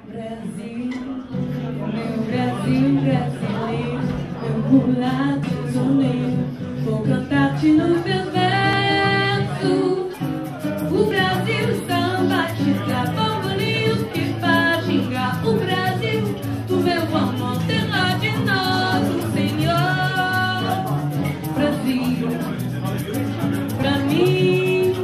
Brasil, meu Brasil brasileiro, meu mulato soneiro, vou cantar-te nos meus versos. O Brasil samba te dá bambolinhos que faz gingar. O Brasil, do meu amor, terra de nosso Senhor. Brasil, pra mim,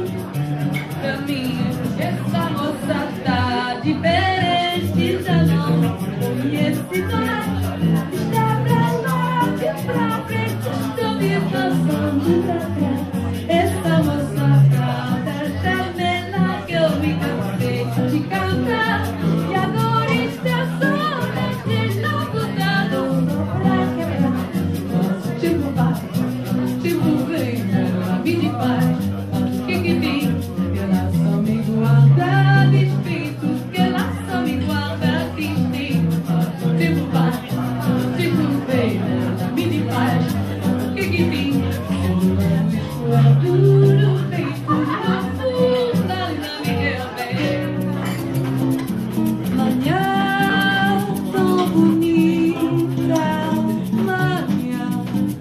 essa moça tá diferente, já não conhece mais. Está pra lá, pra frente, estou me passando pra trás. Essa moça canta, chamela que eu me cansei de cantar. E agora está só neste novo dado pra quebrar. Tipo vai, tipo vem, ela me de paz. Que vem, ela só me guarda de espíritos, que ela só me guarda de espíritos. Tipo vai, tipo vem, ela me de paz. Que vem, duro feito na funda, na Miguel Bem. Manhã tão bonita, manhã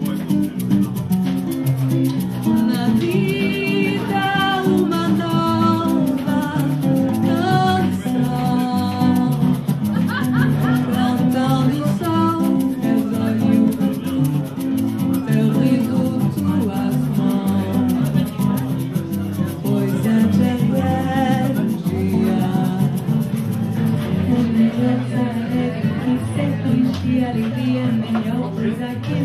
na vida, uma nova canção, cantando o sol, meus olhos, teu riso, tuas mãos, pois antes é dia, aniversário que sempre de alegria, melhor coisa que